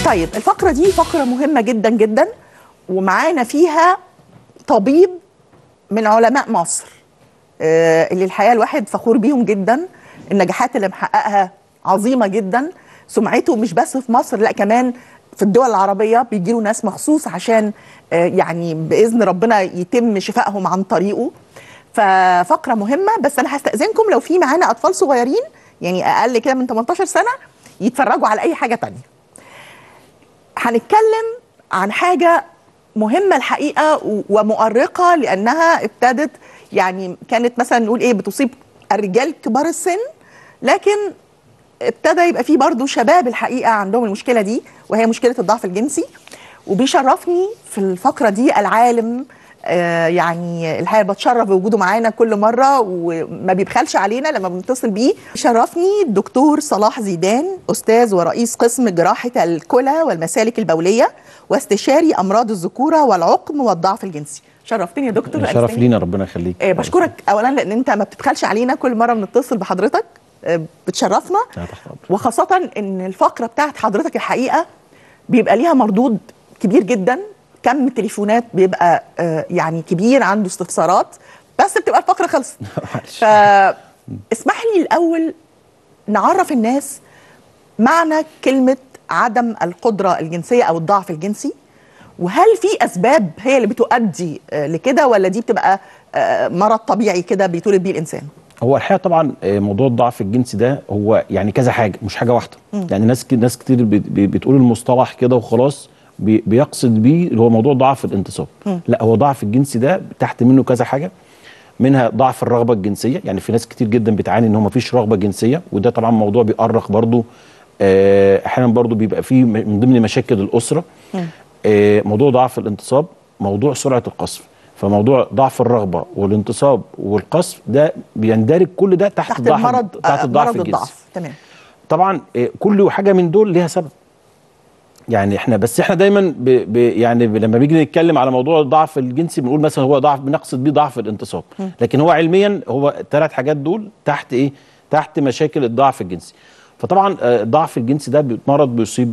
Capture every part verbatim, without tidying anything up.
طيب الفقرة دي فقرة مهمة جدا جدا، ومعانا فيها طبيب من علماء مصر آه اللي الحقيقة الواحد فخور بيهم جدا. النجاحات اللي محققها عظيمة جدا، سمعته مش بس في مصر لا كمان في الدول العربية بيجيله ناس مخصوص عشان آه يعني بإذن ربنا يتم شفائهم عن طريقه. ففقرة مهمة، بس أنا هستأذنكم لو في معانا أطفال صغيرين يعني أقل كده من تمنتاشر سنة يتفرجوا على أي حاجة تانية. هنتكلم عن حاجة مهمة الحقيقة ومؤرقة، لأنها ابتدت يعني كانت مثلا نقول إيه بتصيب الرجال كبار السن، لكن ابتدى يبقى فيه برضو شباب الحقيقة عندهم المشكلة دي، وهي مشكلة الضعف الجنسي. وبيشرفني في الفقرة دي العالم آه يعني الحقيقة بتشرف بوجوده معانا كل مرة وما بيبخلش علينا لما بنتصل بيه. شرفني الدكتور صلاح زيدان، أستاذ ورئيس قسم جراحة الكلى والمسالك البولية واستشاري أمراض الذكورة والعقم والضعف الجنسي. شرفتني يا دكتور. شرف لينا، ربنا يخليك. آه بشكرك أولا لأن أنت ما بتبخلش علينا، كل مرة بنتصل بحضرتك آه بتشرفنا، وخاصة أن الفقرة بتاعت حضرتك الحقيقة بيبقى ليها مردود كبير جدا، كم تليفونات بيبقى آه يعني كبير، عنده استفسارات، بس بتبقى الفقرة خلصت. فاسمح لي الأول نعرف الناس معنى كلمة عدم القدرة الجنسية أو الضعف الجنسي، وهل في أسباب هي اللي بتؤدي آه لكده، ولا دي بتبقى آه مرض طبيعي كده بيتولد بيه الإنسان؟ هو الحقيقة طبعا موضوع الضعف الجنسي ده هو يعني كذا حاجة، مش حاجة واحدة. م. يعني ناس ناس كتير بتقول المصطلح كده وخلاص، بيقصد بيه اللي هو موضوع ضعف الانتصاب. م. لا، هو ضعف الجنسي ده تحت منه كذا حاجه، منها ضعف الرغبه الجنسيه. يعني في ناس كتير جدا بتعاني ان هو مفيش رغبه جنسيه، وده طبعا موضوع بيؤرق برضو. احيانا برضو بيبقى فيه من ضمن مشاكل الاسره موضوع ضعف الانتصاب، موضوع سرعه القذف. فموضوع ضعف الرغبه والانتصاب والقذف ده بيندرج كل ده تحت, تحت الضعف المرض، تحت الضعف الجنسي. الضعف. تمام. طبعا كل حاجه من دول ليها سبب. يعني احنا بس احنا دايما ب ب يعني ب لما بيجي نتكلم على موضوع الضعف الجنسي بنقول مثلا هو ضعف، بنقصد بيه ضعف الانتصاب، لكن هو علميا هو الثلاث حاجات دول تحت ايه؟ تحت مشاكل الضعف الجنسي. فطبعا الضعف الجنسي ده مرض بيصيب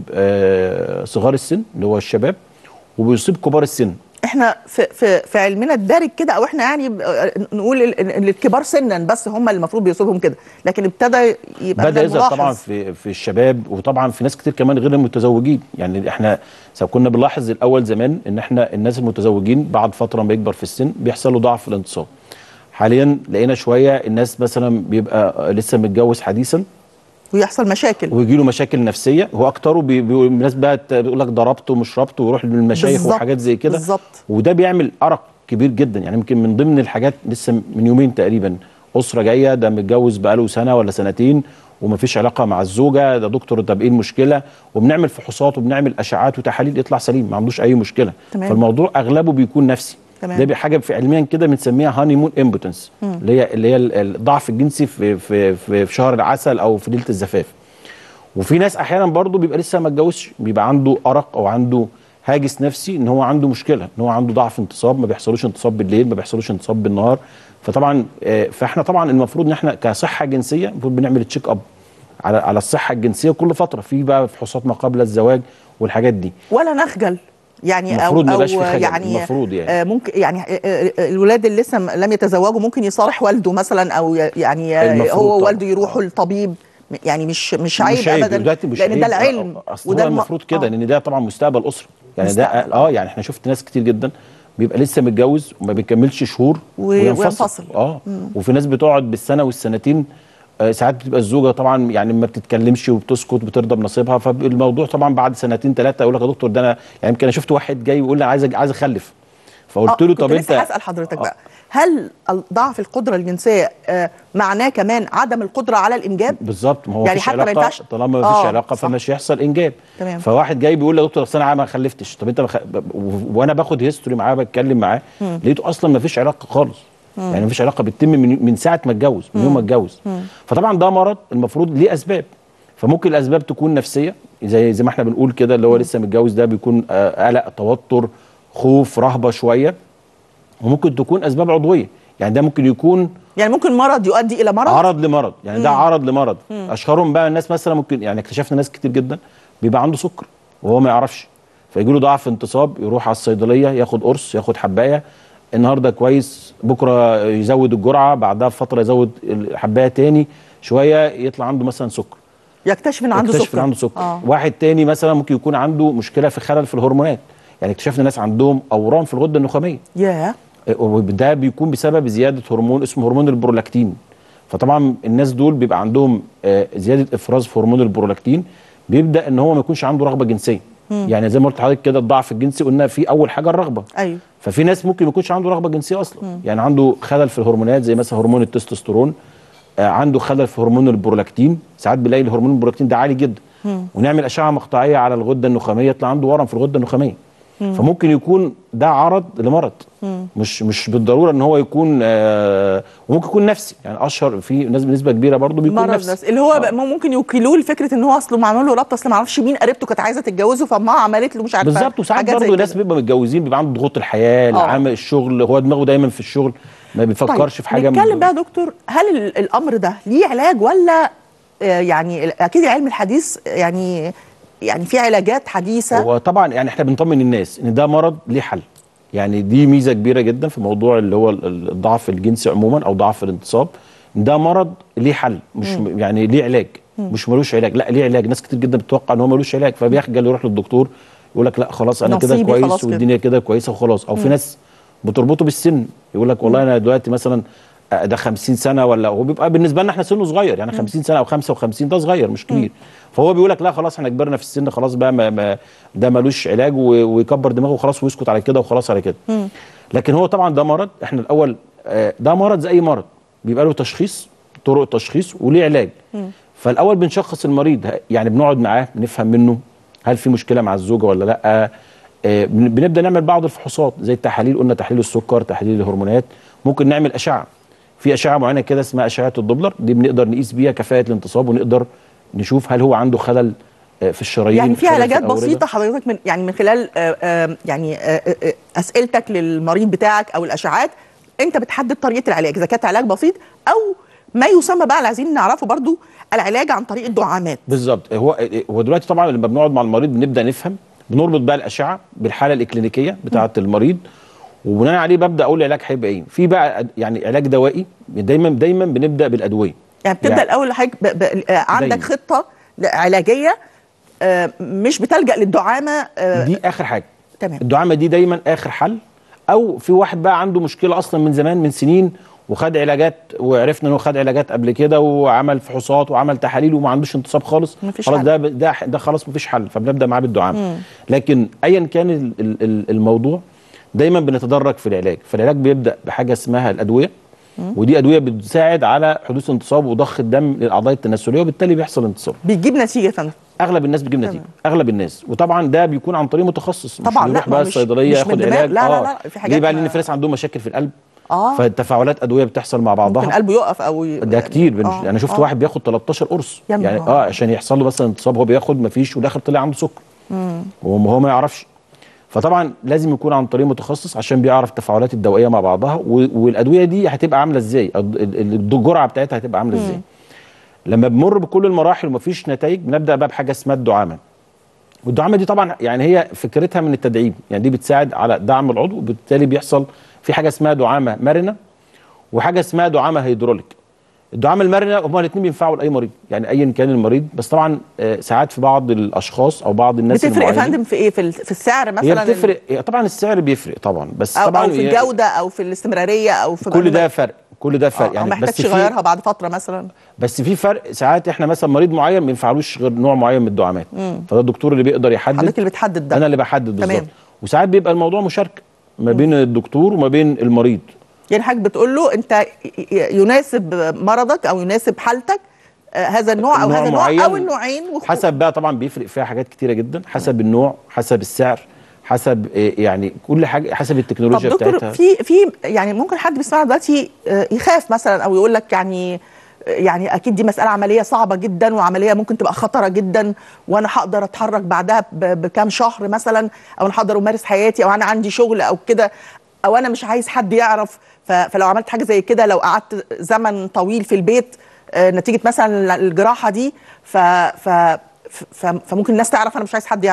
صغار السن اللي هو الشباب، وبيصيب كبار السن. احنا في في في علمنا الدارج كده، او احنا يعني نقول ان الكبار سنا بس هم اللي المفروض بيصيبهم كده، لكن ابتدى يبقى بدا يظهر طبعا في في الشباب، وطبعا في ناس كتير كمان غير المتزوجين. يعني احنا كنا بنلاحظ الاول زمان ان احنا الناس المتزوجين بعد فتره ما يكبر في السن بيحصل له ضعف الانتصاب. حاليا لقينا شويه الناس مثلا بيبقى لسه متجوز حديثا ويحصل مشاكل ويجي له مشاكل نفسيه. هو اكتره بي بي الناس بقى بيقول لك ضربته ومش ربطه ويروح للمشايخ وحاجات زي كده، بالظبط. وده بيعمل ارق كبير جدا. يعني يمكن من ضمن الحاجات لسه من يومين تقريبا اسره جايه، ده متجوز بقاله سنه ولا سنتين ومفيش علاقه مع الزوجه، ده دكتور طب ايه المشكله؟ وبنعمل فحوصات وبنعمل اشعاعات وتحاليل يطلع سليم، ما عندوش اي مشكله. تمام. فالموضوع اغلبه بيكون نفسي. تمام. ده حاجه في علميا كده بنسميها هاني مون امبوتنس، اللي هي اللي هي الضعف الجنسي في في في, في شهر العسل او في ليله الزفاف. وفي ناس احيانا برضه بيبقى لسه ما اتجوزش، بيبقى عنده ارق او عنده هاجس نفسي ان هو عنده مشكله، ان هو عنده ضعف انتصاب، ما بيحصلوش انتصاب بالليل، ما بيحصلوش انتصاب بالنهار. فطبعا فاحنا طبعا المفروض ان احنا كصحه جنسيه المفروض بنعمل تشيك اب على على الصحه الجنسيه كل فتره، في بقى فحوصات ما قبل الزواج والحاجات دي، ولا نخجل يعني، او او يعني المفروض يعني آه ممكن يعني آه الولاد اللي لسه لم يتزوجوا ممكن يصارح والده مثلا، او يعني آه هو والده يروحوا للطبيب، يعني مش مش عيب, مش عيب ابدا، مش لان عيب. ده العلم وده المفروض كده، لان ده طبعا مستقبل اسره. يعني مستقبل. ده اه يعني احنا شفت ناس كتير جدا بيبقى لسه متجوز وما بيكملش شهور وينفصل. اه مم. وفي ناس بتقعد بالسنه والسنتين. آه ساعات بتبقى الزوجه طبعا يعني ما بتتكلمش وبتسكت بترضى بنصيبها، فالموضوع طبعا بعد سنتين ثلاثه يقول لك يا دكتور ده انا يعني يمكن انا شفت واحد جاي يقول لي عايز عايز اخلف، فقلت له طب انت هسأل حضرتك بقى، هل ضعف القدره الجنسيه آه معناه كمان عدم القدره على الانجاب؟ بالظبط، ما هو يعني مفيش علاقه، طالما ما فيش علاقه فمش هيحصل انجاب. تمام. فواحد جاي بيقول لي يا دكتور اصل انا ما خلفتش، طب انت بخ... وانا باخد هيستوري معاه بتكلم معاه لقيته اصلا ما فيش علاقه خالص. مم. يعني ما فيش علاقه بتتم من من ساعه ما اتجوز، من يوم ما اتجوز. فطبعا ده مرض المفروض ليه اسباب، فممكن الاسباب تكون نفسيه زي زي ما احنا بنقول كده، اللي هو لسه متجوز ده بيكون قلق، توتر، خوف، رهبه شويه. وممكن تكون اسباب عضويه، يعني ده ممكن يكون يعني ممكن مرض يؤدي الى مرض، عرض لمرض، يعني مم. ده عرض لمرض. مم. اشهرهم بقى الناس مثلا ممكن يعني اكتشفنا ناس كتير جدا بيبقى عنده سكر وهو ما يعرفش، فيجي له ضعف انتصاب، يروح على الصيدليه ياخد قرص، ياخد حبايه، النهارده كويس، بكره يزود الجرعه، بعدها بفتره يزود الحبايه تاني شويه، يطلع عنده مثلا سكر، يكتشف ان عنده سكر. يكتشف ان عنده سكر. آه. واحد تاني مثلا ممكن يكون عنده مشكله في خلل في الهرمونات، يعني اكتشفنا ناس عندهم اورام في الغده النخاميه. ياه. وده بيكون بسبب زياده هرمون اسمه هرمون البرولاكتين. فطبعا الناس دول بيبقى عندهم زياده افراز في هرمون البرولاكتين، بيبدا ان هو ما يكونش عنده رغبه جنسيه. مم. يعني زي ما قلت لحضرتك كده، الضعف الجنسي قلنا في اول حاجه الرغبه. ايوه. ففي ناس ممكن ما يكونش عنده رغبه جنسيه اصلا. مم. يعني عنده خلل في الهرمونات زي مثلا هرمون التستوستيرون، آه عنده خلل في هرمون البرولاكتين، ساعات بنلاقي الهرمون البرولاكتين ده عالي جدا. مم. ونعمل اشعه مقطعيه على الغده النخاميه يطلع عنده ورم في الغده النخاميه. مم. فممكن يكون ده عرض لمرض. مم. مش مش بالضروره ان هو يكون آه وممكن يكون نفسي، يعني اشهر في ناس بنسبه كبيره برضه بيكون مرض نفسي. نفسي اللي هو آه. ممكن يوكلوه لفكره ان هو اصله معمول له ربط، اصل ما اعرفش مين قريبته كانت عايزه تتجوزه فما عملت له مش عارفه بالظبط. وساعات برضه ناس بيبقى متجوزين بيبقى عنده ضغوط الحياه، العمل، الشغل، هو دماغه دايما في الشغل ما بيفكرش طيب. في حاجه. نتكلم بقى يا دكتور، هل الامر ده ليه علاج ولا آه يعني اكيد العلم الحديث يعني يعني في علاجات حديثه؟ هو طبعا يعني احنا بنطمن الناس ان ده مرض ليه حل، يعني دي ميزه كبيره جدا في موضوع اللي هو الضعف الجنسي عموما او ضعف الانتصاب. ده مرض ليه حل، مش مم. يعني ليه علاج، مم. مش ملوش علاج، لا ليه علاج. ناس كتير جدا بتتوقع ان هو ملوش علاج فبيخجل يروح للدكتور يقول لك لا خلاص انا كده كويس والدنيا كده كويسه وخلاص. او مم. في ناس بتربطه بالسن، يقول لك والله انا دلوقتي مثلا ده خمسين سنه، ولا هو بيبقى بالنسبه لنا احنا سنه صغير، يعني خمسين سنه او خمسة وخمسين ده صغير مش كبير. مم. فهو بيقول لك لا خلاص احنا كبرنا في السن، خلاص بقى ما ما ده ملوش علاج، ويكبر دماغه وخلاص ويسكت على كده وخلاص على كده. مم. لكن هو طبعا ده مرض، احنا الاول ده مرض زي اي مرض بيبقى له تشخيص، طرق تشخيص وليه علاج. مم. فالاول بنشخص المريض، يعني بنقعد معاه بنفهم منه هل في مشكله مع الزوجه ولا لا. آه بنبدا نعمل بعض الفحوصات زي التحاليل، قلنا تحليل السكر، تحليل الهرمونات، ممكن نعمل اشعه، في اشعه معينه كده اسمها اشعه الدوبلر، دي بنقدر نقيس بيها كفاءه الانتصاب ونقدر نشوف هل هو عنده خلل في الشرايين. يعني في علاجات بسيطه حضرتك من يعني من خلال آآ آآ يعني آآ اسئلتك للمريض بتاعك او الاشعاعات انت بتحدد طريقه العلاج، اذا كانت علاج بسيط او ما يسمى بقى اللي عايزين نعرفه برضو العلاج عن طريق الدعامات. بالظبط. هو هو دلوقتي طبعا لما بنقعد مع المريض بنبدا نفهم، بنربط بقى الاشعه بالحاله الاكلينيكيه بتاعه المريض، وبناء عليه ببدا اقول العلاج هيبقى ايه. في بقى يعني علاج دوائي، دايما دايما بنبدا بالادويه. يعني بتبدا يعني الاول حضرتك عندك دايما خطه علاجيه آه مش بتلجا للدعامه آه دي اخر حاجه. تمام. الدعامه دي دايما اخر حل. او في واحد بقى عنده مشكله اصلا من زمان من سنين وخد علاجات، وعرفنا انه خد علاجات قبل كده وعمل فحوصات وعمل تحاليل وما عندوش انتصاب خالص، خلاص ده ده ده خلاص مفيش حل، فبنبدا معاه بالدعامه. لكن ايا كان الموضوع دايما بنتدرج في العلاج. فالعلاج بيبدا بحاجه اسمها الادويه، مم. ودي ادويه بتساعد على حدوث انتصاب وضخ الدم للاعضاء التناسليه وبالتالي بيحصل انتصاب. بيجيب نتيجه يا فندم؟ اغلب الناس بتجيب نتيجه، اغلب الناس. وطبعا ده بيكون عن طريق متخصص، طبعا مش بيروح بقى الصيدليه ياخد علاج. لا لا لا في حاجات ليه بقى؟ لان في ناس عندهم مشاكل في القلب، اه فتفاعلات ادويه بتحصل مع بعضها، ممكن قلبه يقف او ي... ده كتير. آه. انا شفت آه. واحد بياخد تلتاشر قرص يعني اه عشان يحصل له مثلا انتصاب، هو بياخد مفيش والاخر طلع عنده سكر وهو ما يعرفش. فطبعا لازم يكون عن طريق متخصص عشان بيعرف التفاعلات الدوائيه مع بعضها، والادويه دي هتبقى عامله ازاي، الجرعه بتاعتها هتبقى عامله ازاي. لما بمر بكل المراحل ومفيش نتائج بنبدا بقى بحاجه اسمها الدعامه. والدعامه دي طبعا يعني هي فكرتها من التدعيم، يعني دي بتساعد على دعم العضو، وبالتالي بيحصل في حاجه اسمها دعامه مرنه وحاجه اسمها دعامه هيدروليك. الدعامه المرنه هما الاثنين بينفعوا لاي مريض، يعني ايا كان المريض، بس طبعا ساعات في بعض الاشخاص او بعض الناس بتفرق يا فندم في ايه؟ في في السعر مثلا؟ هي بتفرق طبعا، السعر بيفرق طبعا، بس أو طبعا او في الجوده او في الاستمراريه او في كل ده فرق، كل ده فرق. آه يعني ما محتاجش يغيرها بعد فتره مثلا. بس في فرق ساعات، احنا مثلا مريض معين ما ينفعلوش غير نوع معين من الدعامات، فده الدكتور اللي بيقدر يحدد. حضرتك اللي بتحدد ده؟ انا اللي بحدد بالظبط. وساعات بيبقى الموضوع مشاركه ما بين الدكتور وما بين المريض. يعني حضرتك بتقول له انت يناسب مرضك او يناسب حالتك آه هذا النوع او هذا النوع او النوعين، حسب بقى طبعا بيفرق فيها حاجات كتيره جدا، حسب النوع، حسب السعر، حسب يعني كل حاجه، حسب التكنولوجيا طب بتاعتها. في في يعني ممكن حد بيسمعنا دلوقتي يخاف مثلا او يقول لك يعني يعني اكيد دي مساله عمليه صعبه جدا وعمليه ممكن تبقى خطره جدا، وانا هقدر اتحرك بعدها بكام شهر مثلا، او انا هقدر امارس حياتي، او انا عندي شغل او كده، او انا مش عايز حد يعرف، فلو عملت حاجه زي كده لو قعدت زمن طويل في البيت نتيجه مثلا الجراحه دي ف ف فممكن الناس تعرف انا مش عايز حد يعرف،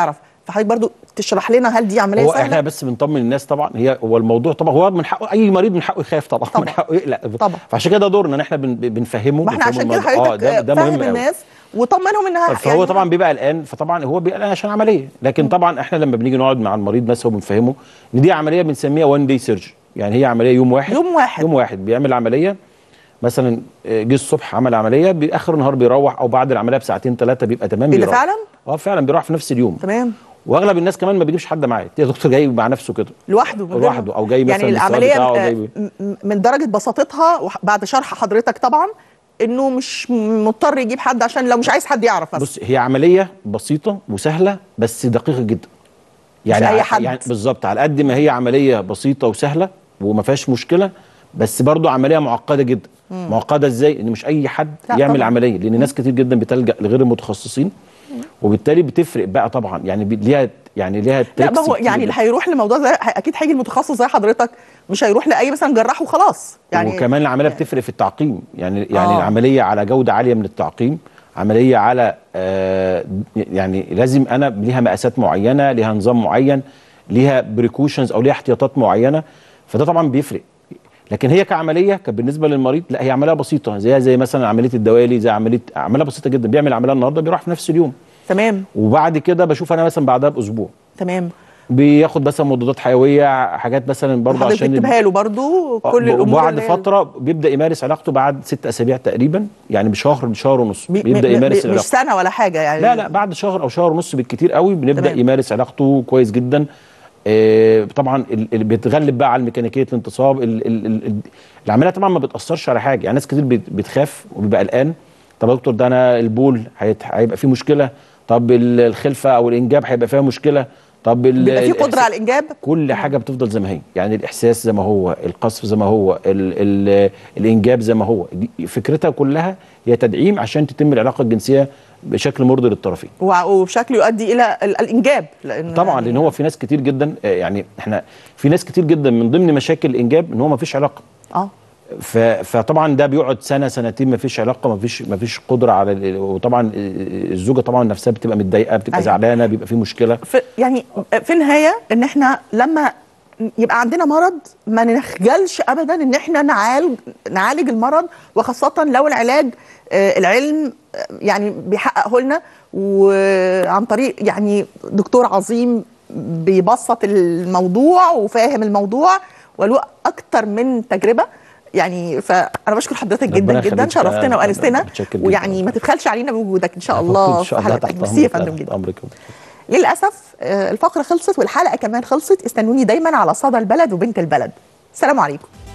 فحضرتك برضو تشرح لنا هل دي عمليه هو سهله؟ احنا بس بنطمن الناس طبعا. هي هو الموضوع طبعا هو من حقه، اي مريض من حقه يخاف طبعا, طبعا. من حقه يقلق طبعا. فعشان كده دورنا ان احنا بن بنفهمه. ما احنا عشان كده اه حضرتك ده, ده فاهم مهم الناس وطمنهم انها فهو يعني طبعا بيبقى قلقان، فطبعا هو بيبقى قلقان عشان عمليه. لكن م. طبعا احنا لما بنيجي نقعد مع المريض مثلا وبنفهمه ان دي عمليه بنسميها وان داي سيرجري، يعني هي عمليه يوم واحد يوم واحد يوم واحد بيعمل عمليه. مثلا جه الصبح عمل عمليه، باخر النهار بيروح، او بعد العمليه بساعتين ثلاثه بيبقى تمام بيروح. فعلا؟ اه فعلا بيروح في نفس اليوم. تمام. واغلب الناس كمان ما بيجيبش حد معاه، يا دكتور جاي مع نفسه كده لوحده لوحده، او جاي مثلا يعني العمليه بتاعه جاي من درجه بساطتها بعد شرح حضرتك طبعا انه مش مضطر يجيب حد عشان لو مش عايز حد يعرف. بص هي عمليه بسيطه وسهله بس دقيقه جدا، يعني مش اي حد يعني بالظبط على قد ما هي عمليه بسيطه وسهله وما فيهاش مشكله، بس برضو عمليه معقده جدا. مم. معقده ازاي؟ ان مش اي حد يعمل طبعا. عمليه، لان ناس كتير جدا بتلجأ لغير المتخصصين، وبالتالي بتفرق بقى طبعا. يعني ليها يعني ليها لا ما هو يعني اللي هيروح لموضوع زي اكيد هيجي المتخصص زي حضرتك، مش هيروح لاي مثلا جراح وخلاص. يعني وكمان العمليه يعني بتفرق في التعقيم، يعني يعني آه. العمليه على جوده عاليه من التعقيم، عمليه على آه يعني لازم انا ليها مقاسات معينه، ليها نظام معين، ليها بريكوشنز او ليها احتياطات معينه، فده طبعا بيفرق. لكن هي كعمليه كان بالنسبه للمريض لا، هي عمليه بسيطه زيها زي مثلا عمليه الدوالي، زي عمليه عمليه بسيطه جدا. بيعمل عمليه النهارده بيروح في نفس اليوم. تمام. وبعد كده بشوف انا مثلا بعدها باسبوع. تمام. بياخد مثلا مضادات حيويه، حاجات مثلا برضه عشان بتكتبها له برضه كل الامور. وبعد فتره بيبدا يمارس علاقته بعد ست اسابيع تقريبا، يعني بشهر لشهر ونص بي بيبدا يمارس علاقته. مش سنه ولا حاجه يعني. لا لا بعد شهر او شهر ونص بالكتير قوي بنبدا تمام. يمارس علاقته كويس جدا. آه طبعا اللي بيتغلب بقى على ميكانيكيه الانتصاب. ال ال ال العمليه طبعا ما بتاثرش على حاجه، يعني ناس كتير بتخاف وبيبقى قلقان. طب يا دكتور ده انا البول هيبقى فيه مشكله، طب الخلفه او الانجاب هيبقى فيها مشكله، طب بيبقى في قدره على الانجاب. كل حاجه بتفضل زي ما هي، يعني الاحساس زي ما هو، القصف زي ما هو، ال ال الانجاب زي ما هو. فكرتها كلها هي تدعيم عشان تتم العلاقه الجنسيه بشكل مرضي للطرفين، وبشكل يؤدي الى الانجاب. لان طبعا يعني لان هو في ناس كتير جدا، يعني احنا في ناس كتير جدا من ضمن مشاكل الانجاب ان هو ما فيش علاقه. اه فطبعا ده بيقعد سنه سنتين ما فيش علاقه، ما فيش ما فيش قدره على. وطبعا الزوجه طبعا نفسها بتبقى متضايقه، بتبقى أيوة. زعلانه، بيبقى في مشكله. في يعني في النهايه ان احنا لما يبقى عندنا مرض ما نخجلش ابدا ان احنا نعالج نعالج المرض، وخاصه لو العلاج آه العلم آه يعني بيحققه لنا، وعن طريق يعني دكتور عظيم بيبسط الموضوع وفاهم الموضوع وله اكتر من تجربه. يعني فانا بشكر حضرتك جدا جدا، شرفتنا وانستنا، ويعني ما تبخلش علينا بوجودك ان شاء الله في حلقتك. ميرسي يا فندم جدا. للاسف الفقره خلصت والحلقه كمان خلصت. استنوني دايما على صدى البلد وبنت البلد. السلام عليكم.